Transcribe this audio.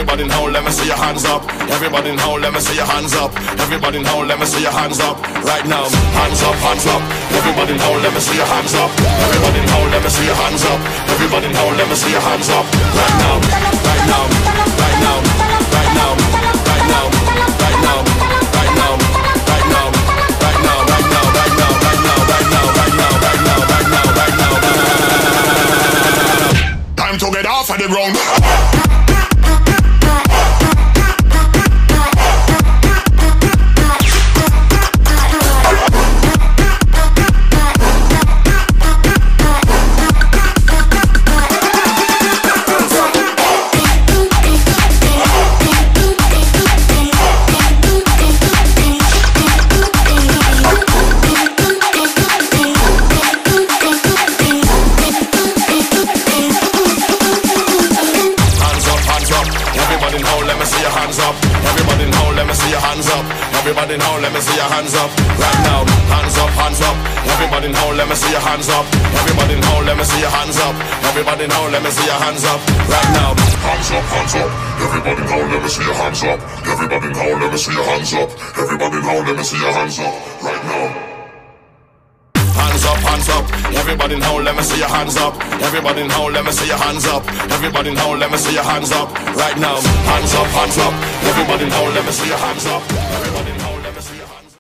Everybody now, let me see your hands up. Everybody now, let me see your hands up. Everybody now, let me see your hands up. Right now, hands up, hands up. Everybody now, let me see your hands up. Everybody now, let me see your hands up. Everybody now, let me see your hands up. Right now, right now, right now, right now, right now, right now, right now, right now, right now, right now, right now, right now, right now, right now, right now, right now, right now, right now. Time to get off of the ground. Everybody now, let me see your hands up. Right now, hands up, hands up. Everybody now, let me see your hands up. Everybody now, let me see your hands up. Everybody now, let me see your hands up. Right now, hands up, hands up. Everybody now, let me see your hands up. Everybody now, let me see your hands up. Everybody now, let me see your hands up. Right now. Hands up, hands up. Everybody now, let me see your hands up. Everybody now, let me see your hands up. Everybody now, let me see your hands up. Right now, hands up, hands up. Everybody now, let me see your hands up. Everybody